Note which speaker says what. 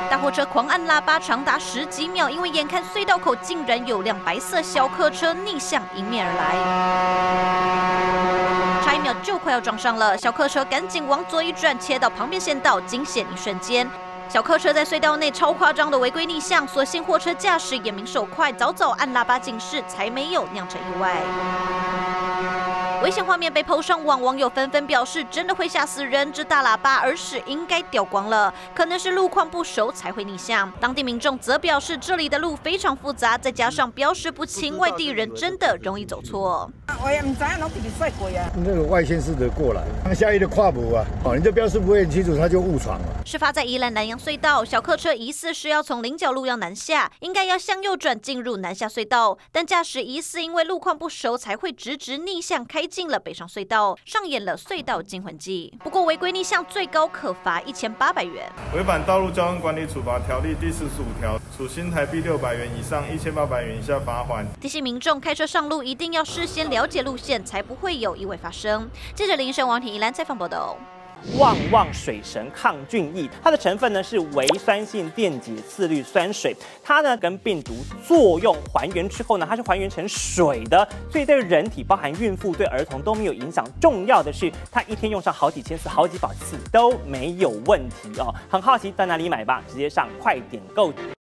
Speaker 1: 大货车狂按喇叭长达10几秒，因为眼看隧道口竟然有辆白色小客车逆向迎面而来，差1秒就快要撞上了，小客车赶紧往左一转，切到旁边线道，惊险一瞬间。 小客车在隧道内超夸张的违规逆向，所幸货车驾驶眼明手快，早早按喇叭警示，才没有酿成意外。危险画面被PO上网，网友纷纷表示：真的会吓死人！这大喇叭耳屎应该掉光了，可能是路况不熟才会逆向。当地民众则表示，这里的路非常复杂，再加上标识不清，外地人真的容易走错。
Speaker 2: 我也唔知影，拢比你帅贵啊！
Speaker 3: 那个外县市的过来，下一的跨步啊，你这标识不会很清楚，他就误闯了。
Speaker 1: 事发在宜兰南洋隧道，小客车疑似是要从菱角路要南下，应该要向右转进入南下隧道，但驾驶疑似因为路况不熟，才会直逆向开进了北上隧道，上演了隧道惊魂记。不过违规逆向最高可罚1800元，
Speaker 4: 违反道路交通管理处罚条例第45条，处新台币600元以上1800元以下罚款。
Speaker 1: 提醒民众开车上路一定要事先了解路线，才不会有意外发生。记者林生、王庭宜兰采访报道。
Speaker 5: 旺旺水神抗菌液，它的成分呢是微酸性电解次氯酸水，它呢跟病毒作用还原之后呢，它是还原成水的，所以对人体，包含孕妇、对儿童都没有影响。重要的是，它一天用上好几千次、好几百次都没有问题哦。很好奇在哪里买吧？直接上快点购。